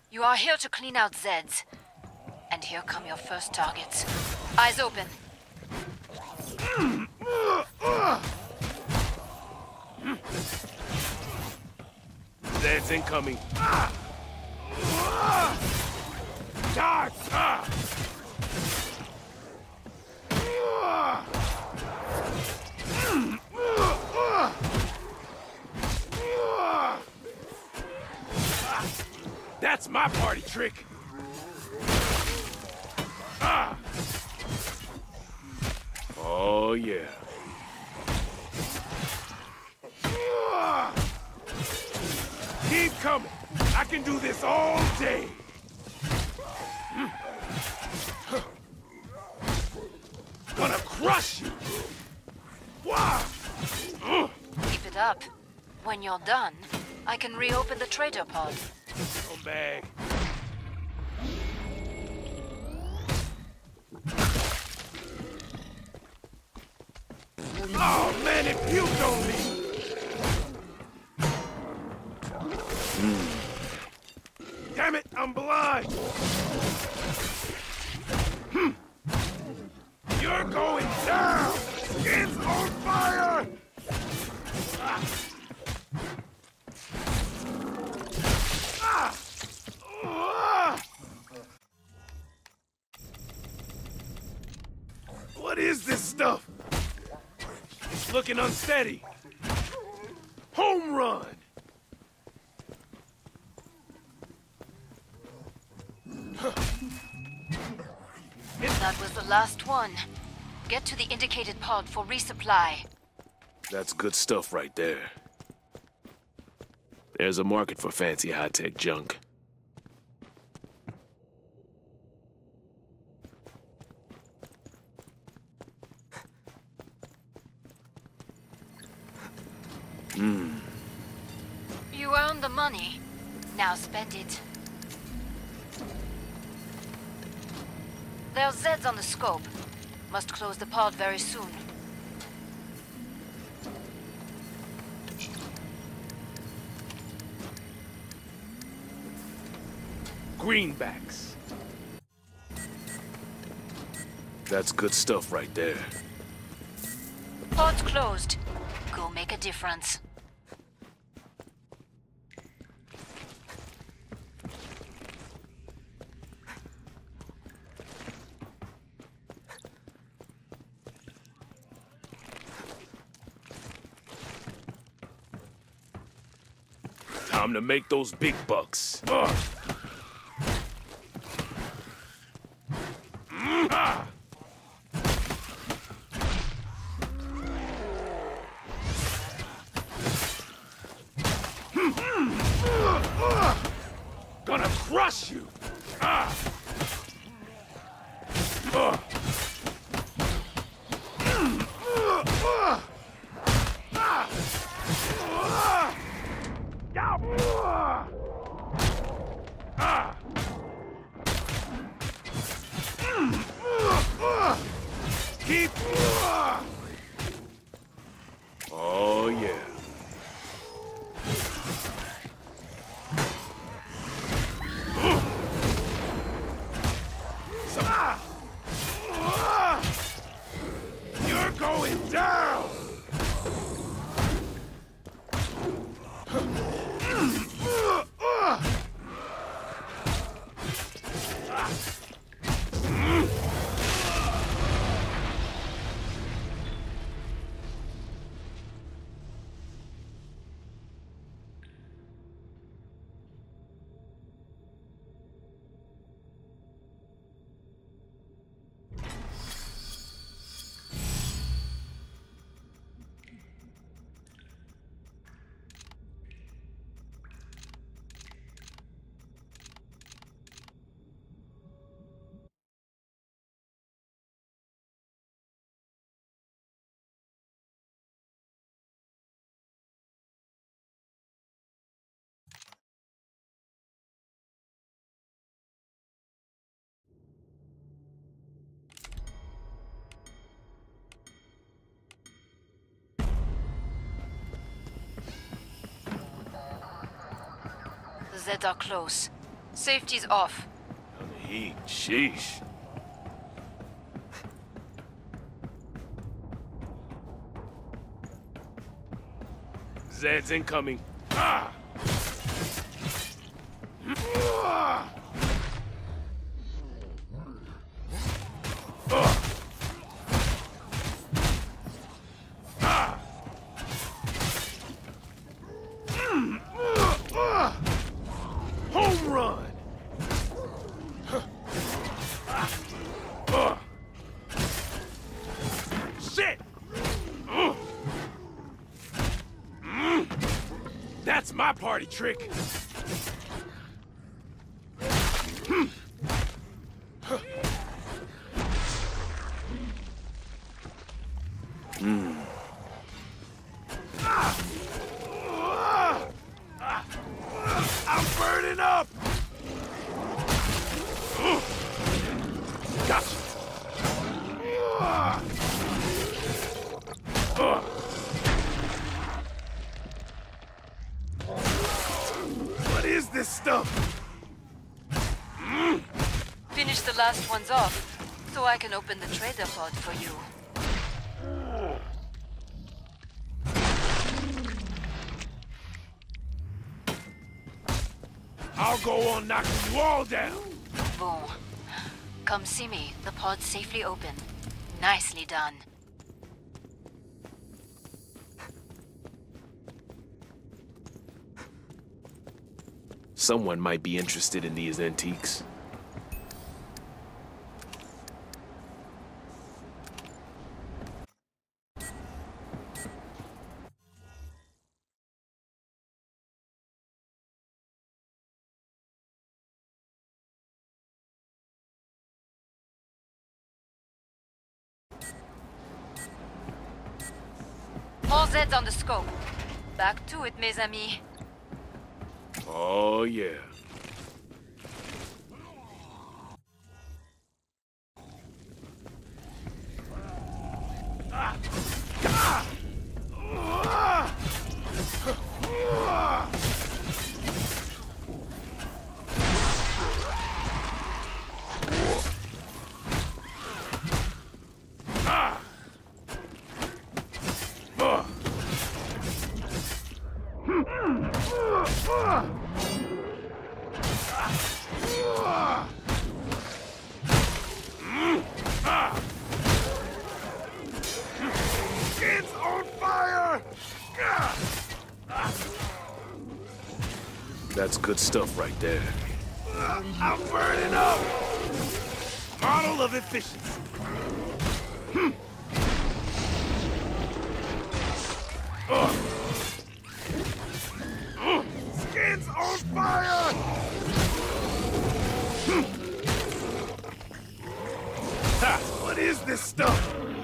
You are here to clean out Zeds. And here come your first targets. Eyes open. Zeds incoming. Dodge! That's my party trick. Oh, yeah. Keep coming. I can do this all day. Gonna crush you. Wow. Keep it up. When you're done, I can reopen the trader pod. Come back. Oh man, it puked on me. Damn it, I'm blind. You're going down. It's on fire. What is this stuff? It's looking unsteady. Home run! That was the last one. Get to the indicated pod for resupply. That's good stuff right there. There's a market for fancy high-tech junk. You earned the money. Now spend it. There's Zeds on the scope. Must close the pod very soon. Greenbacks. That's good stuff right there. Pod's closed. Go make a difference. Time to make those big bucks. Gonna crush you. Keep. Oh yeah. You're going down. The Zeds are close. Safety's off. Oh, the heat. Sheesh. Zed's incoming. Ah! Ah! Home run! Shit! That's my party trick! I'm burning up! Gotcha! What is this stuff? Finish the last ones off, so I can open the trader pod for you. I'll go on knocking you all down! Bon. Come see me. The pod's safely open. Nicely done. Someone might be interested in these antiques. All Zeds on the scope. Back to it, mes amis. Oh, yeah. It's on fire! That's good stuff right there. I'm burning up! Model of efficiency. Skin's on fire! Ha! What is this stuff?